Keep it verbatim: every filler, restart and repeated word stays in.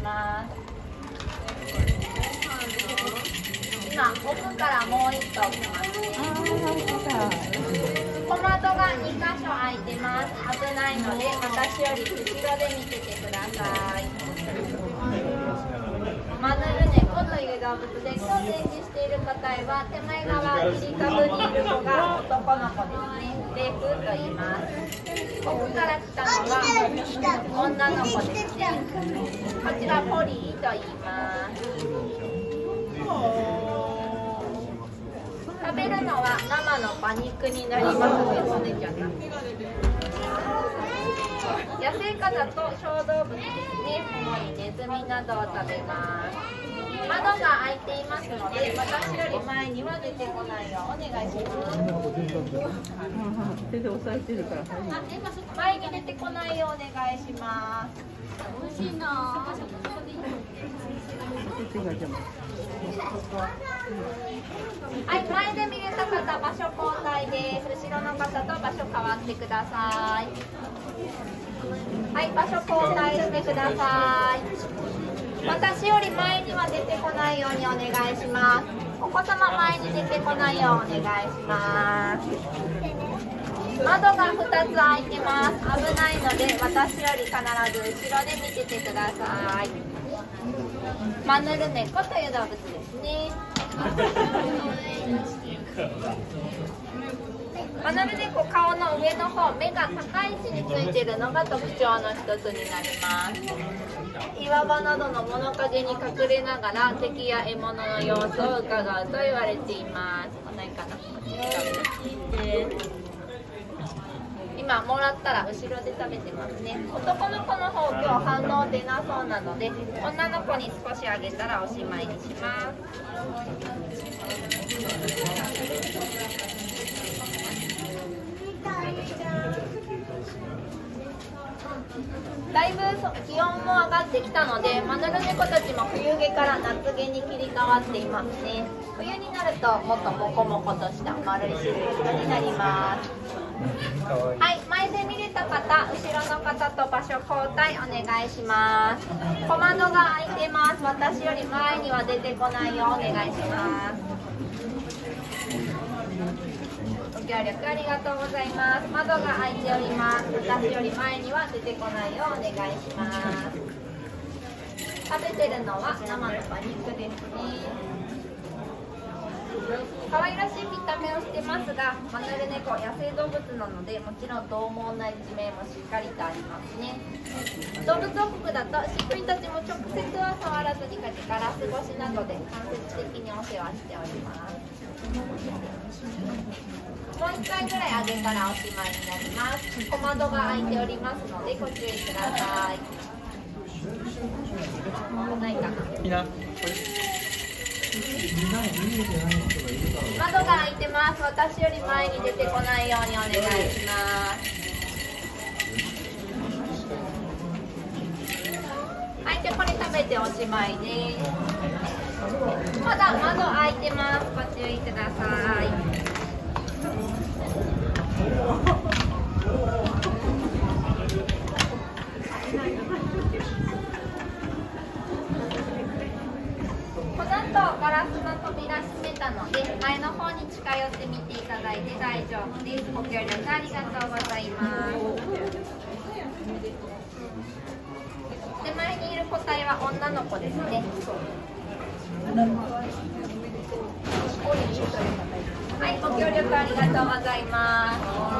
ます。今奥からもう一頭来ますね。小窓がにかしょ開いてます。危ないので私より後ろで見ててください。マヌルネコという動物で今日展示している個体は手前側切り株にいる子が男の子ですね。レイプと言います。奥から来たのは女の子ですね。こちらポリーと言います。食べるのは生の馬肉になりますね。野生下だと小動物ですね。主にネズミなどを食べます。窓が開いていますので私より前には出てこないようお願いします。 手で押さえてるから前に出てこないようお願いします。美味しいな。はい、前で見れた方場所交代です。後ろの方と場所変わってください。はい、場所交代してください。私より前には出てこないようにお願いします。お子様前に出てこないようお願いします。窓がふたつ開いてます。危ないので私より必ず後ろで見ててください。マヌルネコという動物ですね。マヌルネコ顔の上の方、目が高い位置についているのが特徴の一つになります。岩場などの物陰に隠れながら敵や獲物の様子を伺うと言われています。こないかな。今もらったら後ろで食べてますね。男の子の方今日反応出なそうなので女の子に少しあげたらおしまいにします。だいぶ気温も上がってきたのでマヌルネコたちも冬毛から夏毛に切り替わっていますね。冬になるともっとモコモコとした丸いシルエットになります。はい、前で見れた方、後ろの方と場所交代お願いします。小窓が開いてます。私より前には出てこないようお願いします。ご協力ありがとうございます。窓が開いております。私より前には出てこないようお願いします。食べてるのは生の馬肉ですね。可愛らしい見た目をしてますが、マヌルネコ野生動物なのでもちろん獰猛な一面もしっかりとありますね。動物王国だと飼育員たちも直接は触らずにガラス越しなどで間接的にお世話しております。もういっかいぐらいあげたらおしまいになります。小窓が開いておりますのでご注意ください。ないかな。窓が開いてます。私より前に出てこないようにお願いします。はい、じゃあこれ食べておしまいです。まだ窓開いてます。ご注意ください。この後ガラスの扉閉めたので前の方に近寄ってみていただいて大丈夫です。ご協力ありがとうございます。手前にいる個体は女の子ですね。はい、ご協力ありがとうございます。